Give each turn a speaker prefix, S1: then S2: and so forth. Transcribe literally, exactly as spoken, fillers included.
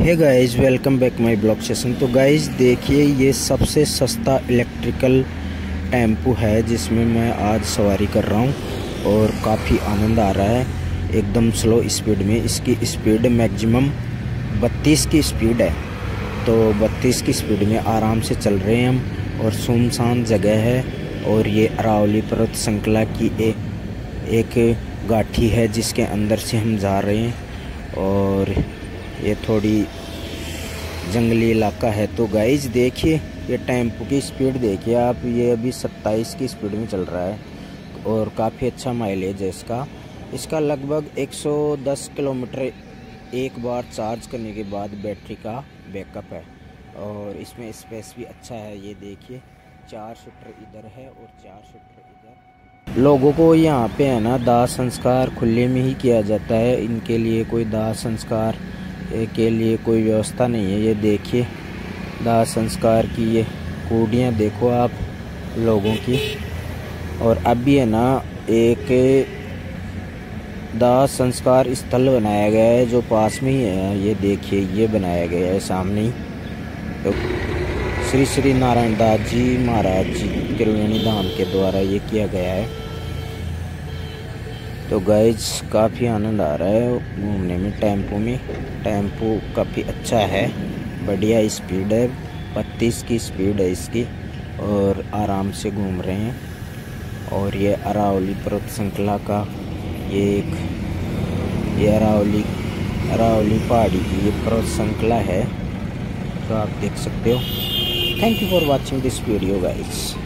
S1: Hey guys, welcome back my blog session. तो guys देखिए, ये सबसे सस्ता इलेक्ट्रिकल टेम्पो है जिसमें मैं आज सवारी कर रहा हूँ और काफ़ी आनंद आ रहा है। एकदम स्लो स्पीड में, इसकी स्पीड मैक्सिमम बत्तीस की स्पीड है। तो बत्तीस की स्पीड में आराम से चल रहे हैं हम और सुनसान जगह है। और ये अरावली पर्वत श्रृंखला की ए, एक गाठी है जिसके अंदर से हम जा रहे हैं और ये थोड़ी जंगली इलाका है। तो गाइज देखिए, ये टेम्पो की स्पीड देखिए आप, ये अभी सत्ताईस की स्पीड में चल रहा है और काफ़ी अच्छा माइलेज है इसका। इसका लगभग एक सौ दस किलोमीटर एक बार चार्ज करने के बाद बैटरी का बैकअप है। और इसमें स्पेस भी अच्छा है। ये देखिए, चार सीटर इधर है और चार सीटर इधर। लोगों को यहाँ पे है ना, दाह संस्कार खुले में ही किया जाता है। इनके लिए कोई दाह संस्कार के लिए कोई व्यवस्था नहीं है। ये देखिए, दाह संस्कार की ये कूड़ियाँ देखो आप लोगों की। और अभी है ना, एक दाह संस्कार स्थल बनाया गया है जो पास में ही है। ये देखिए, ये बनाया गया है सामने ही। तो श्री श्री नारायण दास जी महाराज जी त्रिवेणी धाम के द्वारा ये किया गया है। तो गाइज काफ़ी आनंद आ रहा है घूमने में टेम्पो में। टेम्पो काफ़ी अच्छा है, बढ़िया स्पीड है, बत्तीस की स्पीड है इसकी और आराम से घूम रहे हैं। और ये अरावली पर्वत श्रृंखला का ये एक ये अरावली अरावली पहाड़ी की ये पर्वत श्रृंखला है, तो आप देख सकते हो। Thank you for watching this video guys.